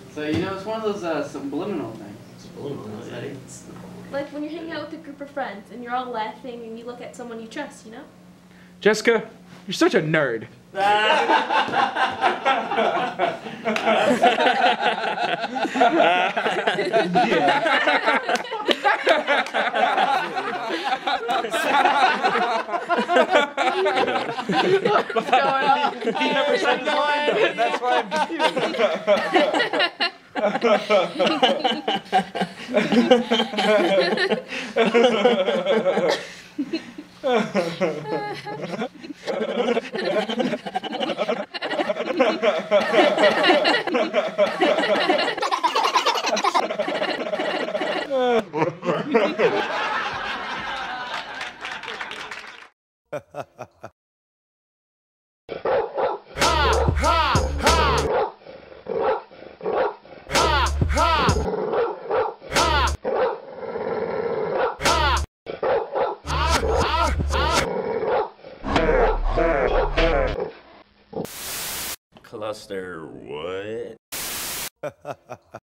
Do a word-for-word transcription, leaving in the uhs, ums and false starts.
So, you know, it's one of those uh, subliminal things. Subliminal, yeah. Like when you're hanging out with a group of friends and you're all laughing and you look at someone you trust, you know? Jessica, you're such a nerd. What's going on? He never said that. That's why I'm Cluster what?